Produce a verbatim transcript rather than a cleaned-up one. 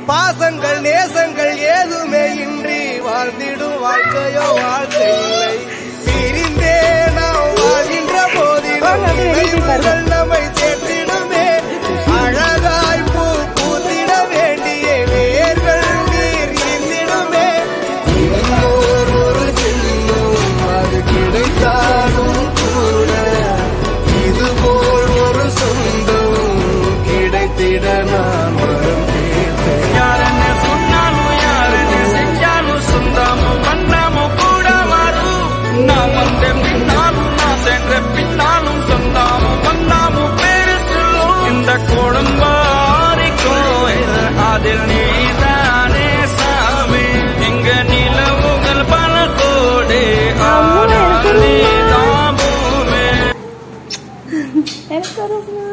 பாசங்கள் நேசங்கள் ஏதுமே இன்றி வாழ்ந்திடும் வாழ்க்கையோ வாழ்க்கை இல்லை. பிரிந்தே நாம் வாழ்கின்ற போதிலும் நினைவுகள் நம்மை சேர்த்திடுமே. அழகாய் பூ பூத்திட வேண்டிய வேர்கள் நீர் இருந்திடுமே. ஒரு ஜென்மம் அது கிடைத்தாலும் கூட இதுபோல் ஒரு சொந்தம் கிடைத்திட நான் வரும். யாருன்னு சொன்னாலும் யாருன்னு செஞ்சாலும் சொந்தமும் வண்ணமும் கூட வரும். நான் வந்த பின்னாலும் நான் சென்ற பின்னாலும் சொந்தமும் வண்ணமும் பேரு சொல்லும். இந்த குடும்பாரிக்கும் அதில் நீதானே சாமி. எங்க நிலவுகள் பல கோடி ஆனாலே தாமுமே.